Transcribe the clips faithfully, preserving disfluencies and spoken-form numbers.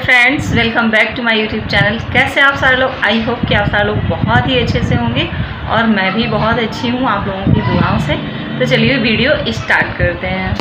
Friends, welcome back to my YouTube channel. कैसे आप सारे लोग? आई होप कि आप सारे लोग बहुत ही अच्छे से होंगे और मैं भी बहुत अच्छी हूँ आप लोगों की दुआओं से। तो चलिए वीडियो स्टार्ट करते हैं।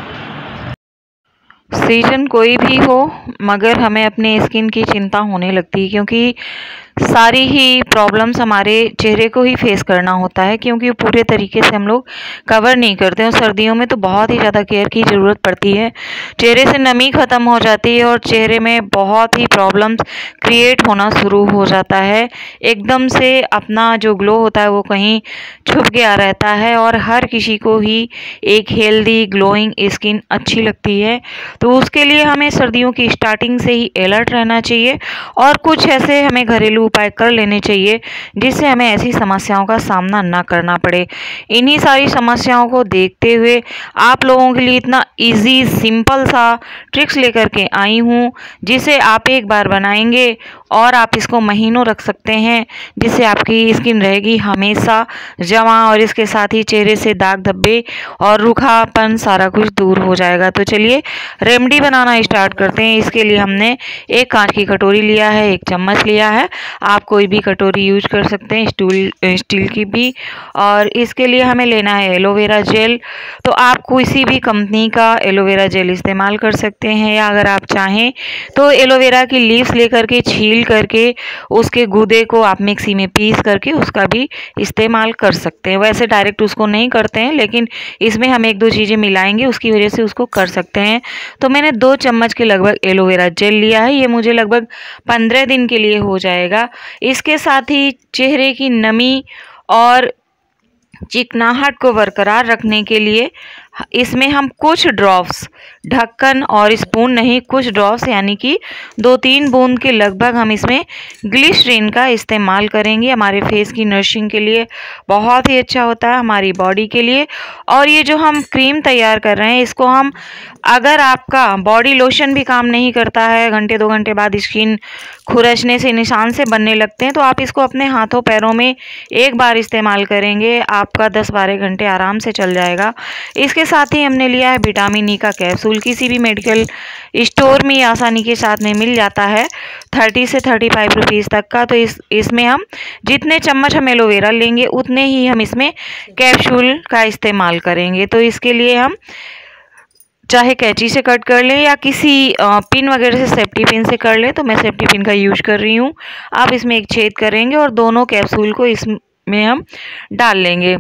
सीजन कोई भी हो मगर हमें अपने स्किन की चिंता होने लगती है, क्योंकि सारी ही प्रॉब्लम्स हमारे चेहरे को ही फेस करना होता है, क्योंकि पूरे तरीके से हम लोग कवर नहीं करते हैं। सर्दियों में तो बहुत ही ज़्यादा केयर की ज़रूरत पड़ती है। चेहरे से नमी ख़त्म हो जाती है और चेहरे में बहुत ही प्रॉब्लम्स क्रिएट होना शुरू हो जाता है। एकदम से अपना जो ग्लो होता है वो कहीं छुप गया रहता है और हर किसी को ही एक हेल्दी ग्लोइंग स्किन अच्छी लगती है। तो उसके लिए हमें सर्दियों की स्टार्टिंग से ही अलर्ट रहना चाहिए और कुछ ऐसे हमें घरेलू उपाय कर लेने चाहिए जिससे हमें ऐसी समस्याओं का सामना ना करना पड़े। इन्हीं सारी समस्याओं को देखते हुए आप लोगों के लिए इतना इजी सिंपल सा ट्रिक्स लेकर के आई हूँ, जिसे आप एक बार बनाएंगे और आप इसको महीनों रख सकते हैं, जिससे आपकी स्किन रहेगी हमेशा जवां और इसके साथ ही चेहरे से दाग धब्बे और रूखापन सारा कुछ दूर हो जाएगा। तो चलिए रेमेडी बनाना स्टार्ट करते हैं। इसके लिए हमने एक कांच की कटोरी लिया है, एक चम्मच लिया है। आप कोई भी कटोरी यूज कर सकते हैं, स्टूल स्टील की भी। और इसके लिए हमें लेना है एलोवेरा जेल। तो आप किसी भी कंपनी का एलोवेरा जेल इस्तेमाल कर सकते हैं, या अगर आप चाहें तो एलोवेरा की लीव्स लेकर के छील करके उसके गूदे को आप मिक्सी में पीस करके उसका भी इस्तेमाल कर सकते हैं। वैसे डायरेक्ट उसको नहीं करते हैं, लेकिन इसमें हम एक दो चीज़ें मिलाएंगे, उसकी वजह से उसको कर सकते हैं। तो मैंने दो चम्मच के लगभग एलोवेरा जेल लिया है। ये मुझे लगभग पंद्रह दिन के लिए हो जाएगा। इसके साथ ही चेहरे की नमी और चिकनाहट को बरकरार रखने के लिए इसमें हम कुछ ड्रॉप्स, ढक्कन और स्पून नहीं, कुछ ड्रॉप्स यानी कि दो तीन बूंद के लगभग हम इसमें ग्लिसरीन का इस्तेमाल करेंगे। हमारे फेस की नरिशिंग के लिए बहुत ही अच्छा होता है, हमारी बॉडी के लिए। और ये जो हम क्रीम तैयार कर रहे हैं इसको हम, अगर आपका बॉडी लोशन भी काम नहीं करता है, घंटे दो घंटे बाद स्किन खुरचने से निशान से बनने लगते हैं, तो आप इसको अपने हाथों पैरों में एक बार इस्तेमाल करेंगे, आपका दस बारह घंटे आराम से चल जाएगा। इसके साथ ही हमने लिया है विटामिन ई का कैप्सूल। किसी भी मेडिकल स्टोर में आसानी के साथ में मिल जाता है, थर्टी से थर्टी फाइव रुपीज़ तक का। तो इस इसमें हम जितने चम्मच हम एलोवेरा लेंगे उतने ही हम इसमें कैप्सूल का इस्तेमाल करेंगे। तो इसके लिए हम चाहे कैंची से कट कर लें या किसी पिन वगैरह से, सेफ्टी पिन से कर लें। तो मैं सेफ्टी पिन का यूज कर रही हूँ। आप इसमें एक छेद करेंगे और दोनों कैप्सूल को इसमें हम डाल लेंगे।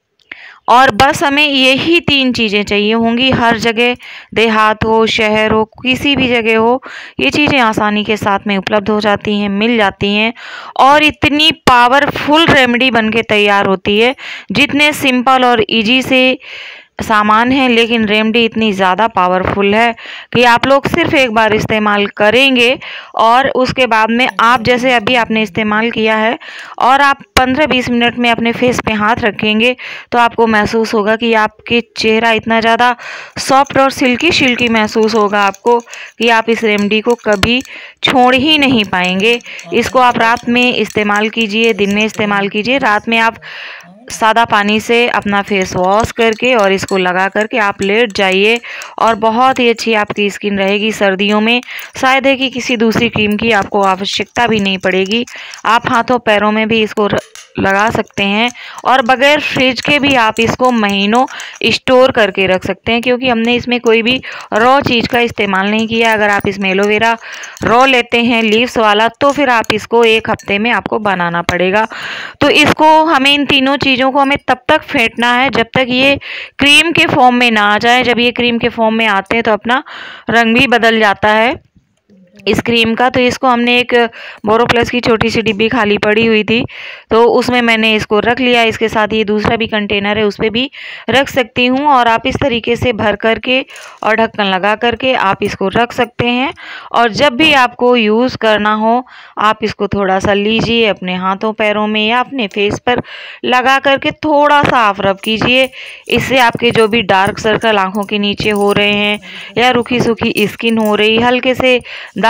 और बस हमें यही तीन चीज़ें चाहिए होंगी। हर जगह, देहात हो, शहर हो, किसी भी जगह हो, ये चीज़ें आसानी के साथ में उपलब्ध हो जाती हैं, मिल जाती हैं और इतनी पावरफुल रेमेडी बन के तैयार होती है। जितने सिंपल और इजी से सामान है, लेकिन रेमेडी इतनी ज़्यादा पावरफुल है कि आप लोग सिर्फ एक बार इस्तेमाल करेंगे और उसके बाद में आप, जैसे अभी आपने इस्तेमाल किया है और आप पंद्रह बीस मिनट में अपने फेस पे हाथ रखेंगे, तो आपको महसूस होगा कि आपके चेहरा इतना ज़्यादा सॉफ्ट और सिल्की सिल्की महसूस होगा आपको कि आप इस रेमेडी को कभी छोड़ ही नहीं पाएंगे। इसको आप रात में इस्तेमाल कीजिए, दिन में इस्तेमाल कीजिए। रात में आप सादा पानी से अपना फेस वॉश करके और इसको लगा करके आप लेट जाइए और बहुत ही अच्छी आपकी स्किन रहेगी। सर्दियों में शायद है कि किसी दूसरी क्रीम की आपको आवश्यकता भी नहीं पड़ेगी। आप हाथों पैरों में भी इसको लगा सकते हैं और बगैर फ्रिज के भी आप इसको महीनों स्टोर करके रख सकते हैं, क्योंकि हमने इसमें कोई भी रॉ चीज़ का इस्तेमाल नहीं किया। अगर आप इसमें एलोवेरा रॉ लेते हैं लीव्स वाला, तो फिर आप इसको एक हफ्ते में आपको बनाना पड़ेगा। तो इसको हमें, इन तीनों चीज़ों को हमें तब तक फेंटना है जब तक ये क्रीम के फॉर्म में ना आ जाए। जब ये क्रीम के फॉर्म में आते हैं तो अपना रंग भी बदल जाता है इस क्रीम का। तो इसको हमने एक बोरोप्लस की छोटी सी डिब्बी खाली पड़ी हुई थी, तो उसमें मैंने इसको रख लिया। इसके साथ ये दूसरा भी कंटेनर है, उस पर भी रख सकती हूँ। और आप इस तरीके से भर करके और ढक्कन लगा करके आप इसको रख सकते हैं। और जब भी आपको यूज़ करना हो, आप इसको थोड़ा सा लीजिए, अपने हाथों पैरों में या अपने फेस पर लगा करके थोड़ा सा आप रब कीजिए। इससे आपके जो भी डार्क सर्कल आँखों के नीचे हो रहे हैं या रूखी सूखी स्किन हो रही, हल्के से दाग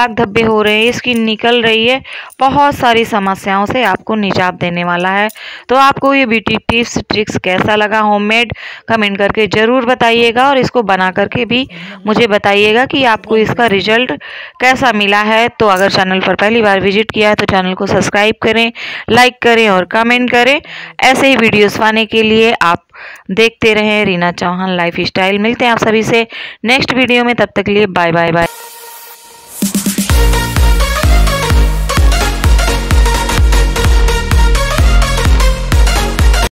दाग धब्बे हो रहे हैं, स्किन निकल रही है, बहुत सारी समस्याओं से आपको निजात देने वाला है। तो आपको ये ब्यूटी टिप्स ट्रिक्स कैसा लगा होममेड, कमेंट करके ज़रूर बताइएगा और इसको बना करके भी मुझे बताइएगा कि आपको इसका रिजल्ट कैसा मिला है। तो अगर चैनल पर पहली बार विजिट किया है तो चैनल को सब्सक्राइब करें, लाइक करें और कमेंट करें। ऐसे ही वीडियोस पाने के लिए आप देखते रहें रीना चौहान लाइफ स्टाइल। मिलते हैं आप सभी से नेक्स्ट वीडियो में, तब तक के लिए बाय बाय बाय।